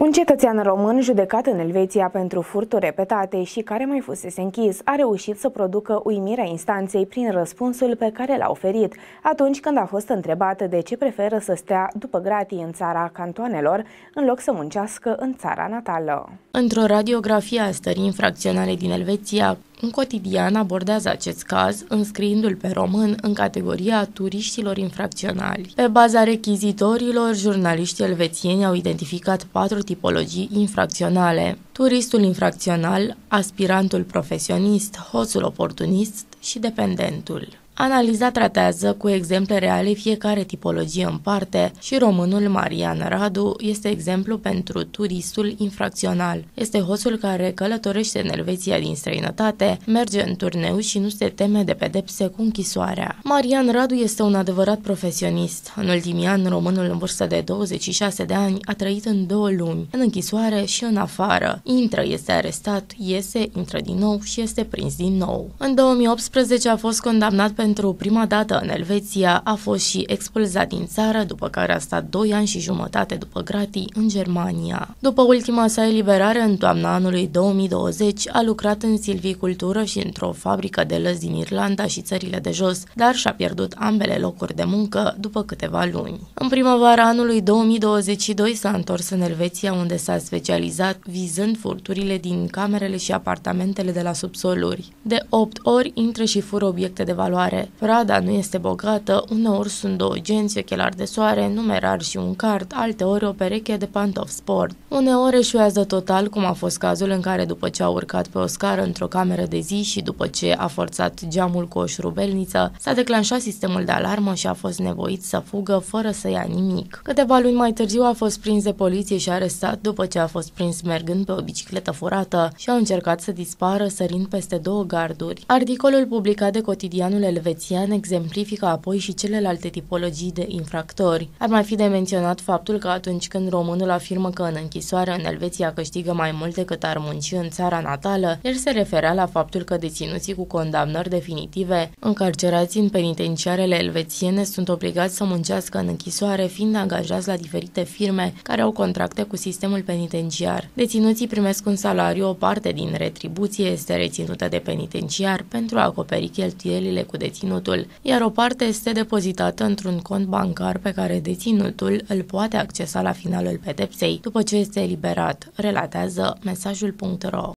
Un cetățean român judecat în Elveția pentru furturi repetate și care mai fusese închis a reușit să producă uimirea instanței prin răspunsul pe care l-a oferit atunci când a fost întrebat de ce preferă să stea după gratii în țara cantoanelor în loc să muncească în țara natală. Într-o radiografie a stării infracționale din Elveția, un cotidian abordează acest caz, înscriindu-l pe român în categoria turiștilor infracționali. Pe baza rechizitorilor, jurnaliștii elvețieni au identificat 4 tipologii infracționale: turistul infracțional, aspirantul profesionist, hoțul oportunist și dependentul. Analiza tratează cu exemple reale fiecare tipologie în parte și românul Marian Radu este exemplu pentru turistul infracțional. Este hoțul care călătorește în Elveția din străinătate, merge în turneu și nu se teme de pedepse cu închisoarea. Marian Radu este un adevărat profesionist. În ultimii ani, românul în vârstă de 26 de ani a trăit în 2 lumi, în închisoare și în afară. Intră, este arestat, iese, intră din nou și este prins din nou. În 2018 a fost condamnat pentru prima dată în Elveția, a fost și expulzat din țară, după care a stat 2 ani și jumătate după gratii în Germania. După ultima sa eliberare în toamna anului 2020, a lucrat în silvicultură și într-o fabrică de lăzi din Irlanda și țările de jos, dar și-a pierdut ambele locuri de muncă după câteva luni. În primăvara anului 2022 s-a întors în Elveția, unde s-a specializat vizând furturile din camerele și apartamentele de la subsoluri. De 8 ori intră și fură obiecte de valoare. Prada nu este bogată, uneori sunt 2 genți, ochelari de soare, numerar și un card, alteori o pereche de pantofi sport. Uneori eșuează total, cum a fost cazul în care după ce a urcat pe o scară într-o cameră de zi și după ce a forțat geamul cu o șurubelniță, s-a declanșat sistemul de alarmă și a fost nevoit să fugă fără să ia nimic. Câteva luni mai târziu a fost prins de poliție și arestat după ce a fost prins mergând pe o bicicletă furată și a încercat să dispară sărind peste 2 garduri. Articolul publicat de cotidianul elvețian exemplifică apoi și celelalte tipologii de infractori. Ar mai fi de menționat faptul că atunci când românul afirmă că în închisoare în Elveția câștigă mai mult decât ar munci în țara natală, el se referea la faptul că deținuții cu condamnări definitive încarcerați în penitenciarele elvețiene sunt obligați să muncească în închisoare, fiind angajați la diferite firme care au contracte cu sistemul penitenciar. Deținuții primesc un salariu, o parte din retribuție este reținută de penitenciar pentru a acoperi cheltuielile cu deținutul, iar o parte este depozitată într-un cont bancar pe care deținutul îl poate accesa la finalul pedepsei după ce este eliberat, relatează mesajul.ro.